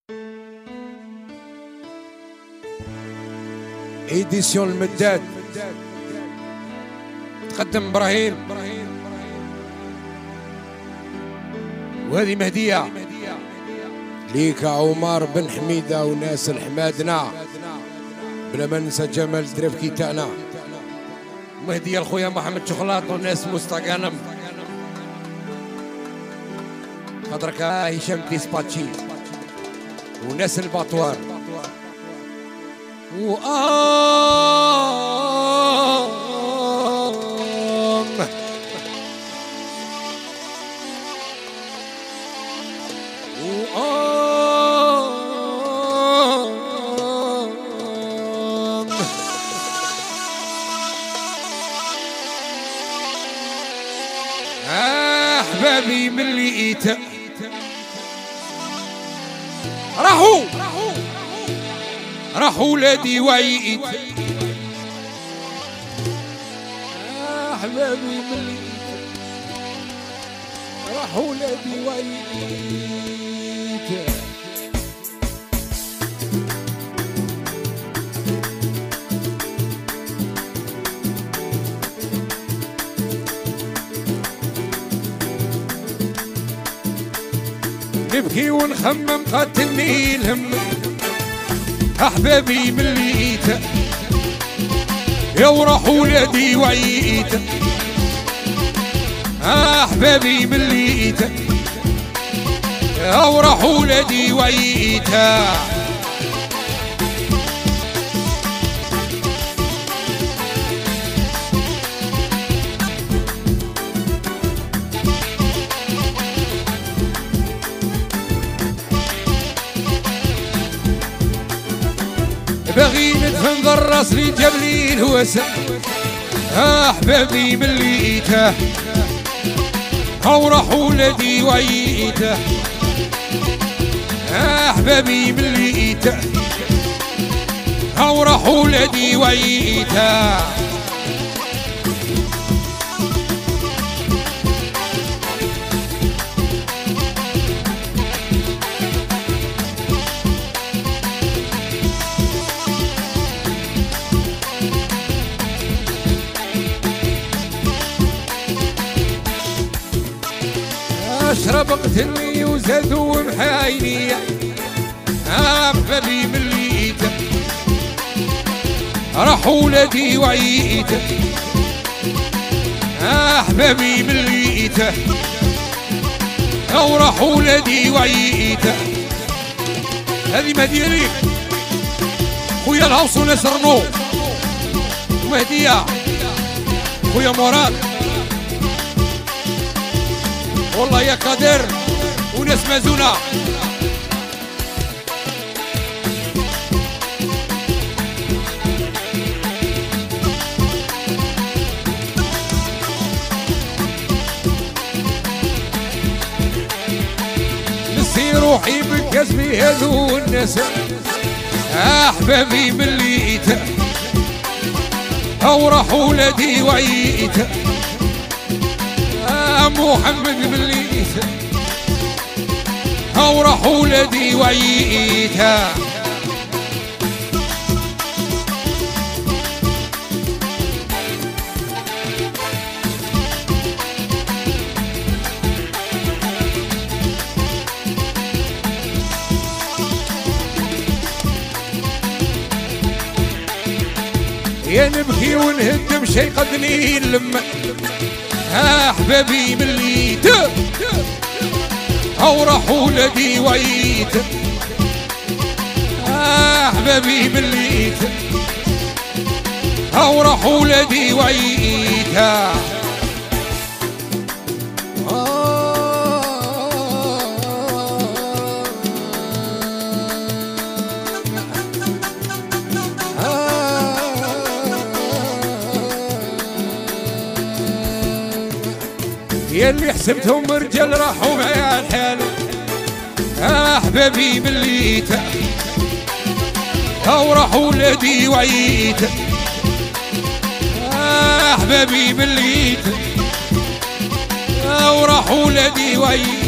إيديسيون المداد تقدم إبراهيم، وهذه مهدية ليك عمر بن حميدة وناس الحمادنا، بلا ما ننسى جمال الدريف كيتانا. مهدية لخويا محمد شوكولات وناس مستقانم، خاطرك هشام ديسباتشي وناس الباطوار. أحبابي من اللي إيتا راحوا ولادي وعيت. أحبابي من اللي إيتا راحوا ولادي وعيت. نبكي ونخمم قاتلني الهم، أحبابي من اللي إيتا يا وراحوا ولادي وعيت. أحبابي من اللي إيتا يا وراحوا ولادي وعيت. باغي ندفن ضراس لي جاب لي الهوسة. أحبابي من اللي إيته هاو راحوا ولادي وعيته. أحبابي من اللي إيته هاو راحوا ولادي وعيته. أشرب قتلني وزادوا محايني. أحبابي من اللي إيتا راحوا ولادي وعيت. أحبابي من اللي إيتا أو راحوا ولادي وعيت. هذه مهدية خويا الهوس وناس رنو، ومهدية خويا مراد والله يا قادر وناس مازونة. نسي روحي بكسبي هذو الناس. أحبابي من اللي إيتا أو راحوا ولادي وعيت. محمد من اللي إيتا هاو راحوا ولادي وعيتها. يا نبكي ونهدم شي قدني اللمة. أحبابي من اللي إيتا هاو راحوا ولادي وعيت. أحبابي من اللي إيتا هاو راحوا ولادي وعيت. يلي حسبتهم رجال راحوا معايا الحال. أحبابي من اللي إيتا هاو راحوا ولادي وعيت. أحبابي من اللي إيتا هاو راحوا ولادي وعيت.